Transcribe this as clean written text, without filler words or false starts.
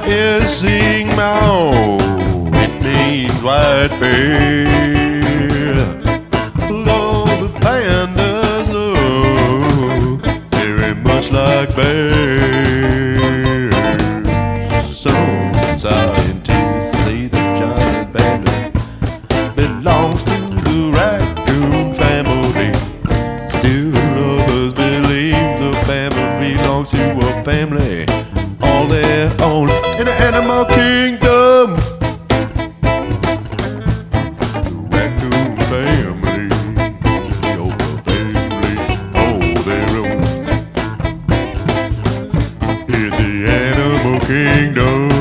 is seeing Mao. It means white bear. Though the pandas look very much like bears. Some scientists say the giant panda belongs to the raccoon family. Still others believe the panda belongs to a family all their own in the animal kingdom. The raccoon family, your family all their own in the animal kingdom.